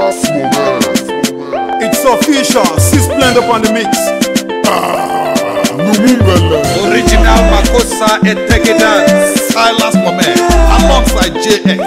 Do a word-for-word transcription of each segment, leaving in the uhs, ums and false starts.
It's official, six blend up on the mix. Original Makosa Etegedan, Silas Momet, alongside J X.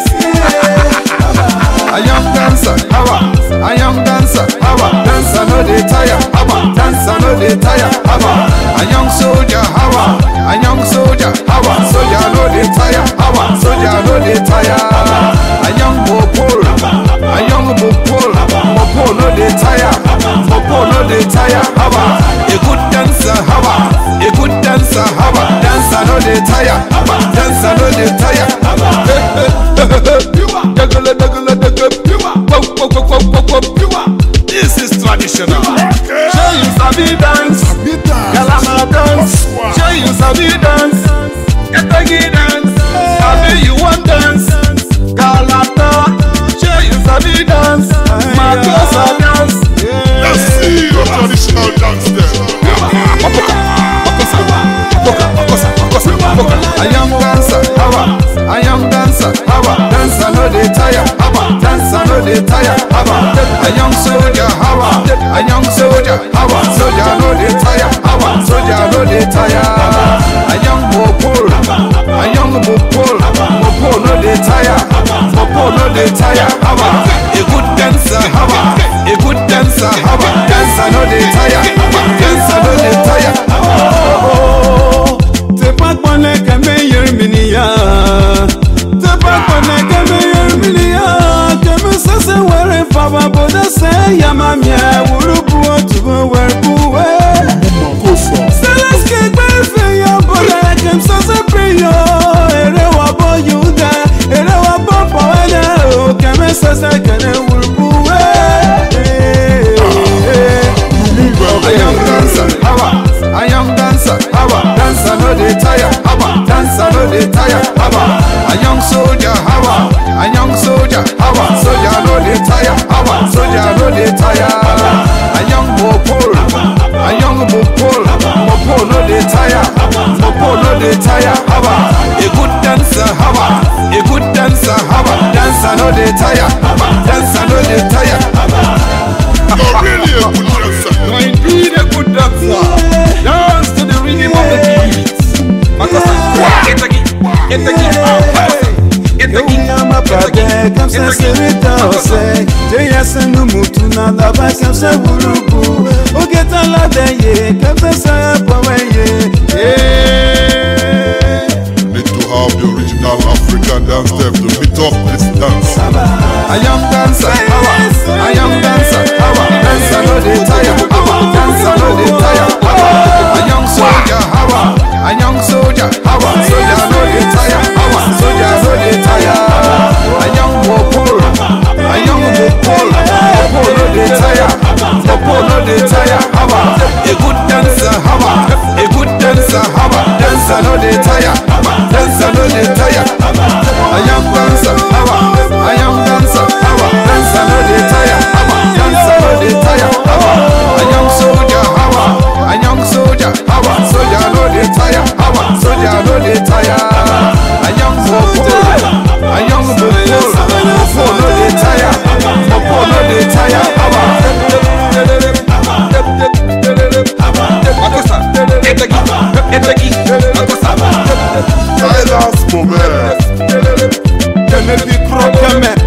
A young dancer, hawa. A young dancer, hawa. Dancer no dey tire, hawa. Dancer no dey tire, hawa. A young soldier, hawa. A young soldier, hawa. Soldier no dey tire, hawa. Soldier no dey tire. A young mopol, a young mopol, mopol no dey tire, mopol no dey tire, hawa. A good dancer, hawa. A good dancer, hawa. Dancer no dey tire, hawa. Dancer no dey tire, hawa. This is traditional. Show you sabi dance, Galama dance. Show you sabi dance, Etegi dance. Sabi you want dance, Galata. Show you sabi dance, Makosa dance. Let's see your traditional dance there. A young dancer, hawa. A young dancer, hawa. Dancer no dey tire, hawa. Dancer no dey tire, hawa. A young soldier, hawa. A young soldier, hawa. Soldier no dey tire, hawa. Soldier no dey tire. A young mopol, a young mopol, mopol no dey tire, mopol no dey tire, hawa. A good dancer, hawa. A good dancer, hawa. Dancer no dey tire, hawa. Dancer no dey tire, hawa. Te pas bonne que me yerminia. Te pas bonne que me yerminia. Que me se se were fava boda se yamamia. Urubu tu were buwe. Selas que be fe ya boda que me se se prio. Ere wa boyuda, ere wa papa wele. Que me se se que ne urubuwe. A young dancer, hawa. A young dancer, hawa. Dancer no dey tire, hawa. Dancer no dey tire, hawa. A young soldier, hawa. A young soldier, hawa. Soldier no dey tire, hawa. Soldier no dey tire. A young mopol, a young mopol, mopol no dey tire, mopol no dey tire, hawa. A good dancer, hawa. A good dancer, hawa. Dancer no dey tire, hawa. Dancer no dey tire, hawa. You're really a good dancer. You're indeed a good dancer. Dance to the rhythm of the beat. Makosa, Etegi, Etegi, Makosa, Etegi, Yama pade kam se serita ose. Jeya se no mutu na daba kam se burubu. Ogeta la deye kam se se paweye. Need to have the original African dance step to meet up this dance. A young dancer, hawa. A young dancer, hawa. Dancer no dey tire, hawa. Dancer no dey tire, hawa. A young soldier, hawa. A young soldier, hawa. Soldier no dey tire, hawa. Soldier no dey tire. A young mopol, a young mopol, mopol no dey tire, mopol no dey tire, hawa. A good dancer, hawa. A good dancer, hawa. Dancer no dey tire, hawa. Dancer no dey tire, hawa. A young dancer, hawa. A young dancer, hawa. Dancer no dey tire, hawa. Dancer no dey tire, hawa. A young soldier, hawa. A young soldier, hawa. Soldier no dey tire, hawa. Soldier no dey tire. A young mopol, a young mopol, mopol no dey tire, mopol no dey tire, hawa. Makosa, Etegi, Etegi, Makosa. Silas Momet. Kennedy Crockett.